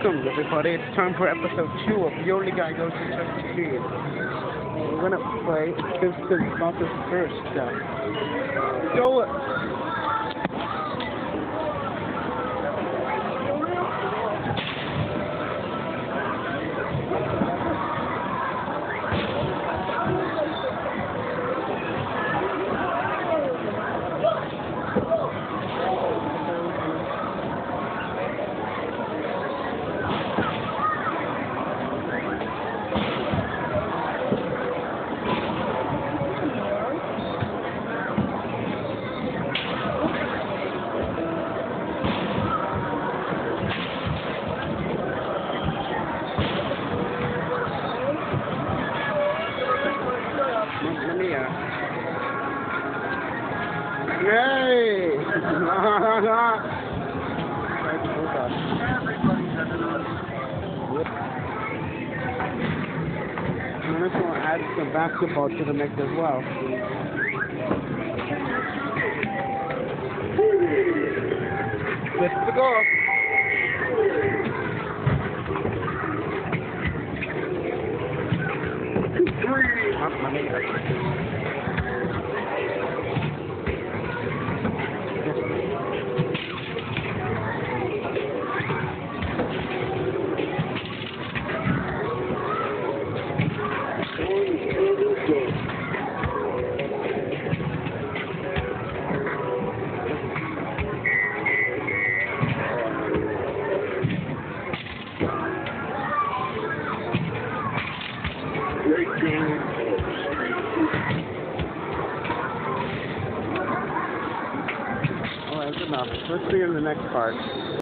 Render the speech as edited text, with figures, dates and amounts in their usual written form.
Welcome everybody, it's time for episode 2 of Yodely Guy Goes to Chuck E. Cheese. We're gonna play, this is not the first So, Hey! I'm just going to add some basketball to the mix as well. Let's go! Alright, good enough. Let's see in the next part.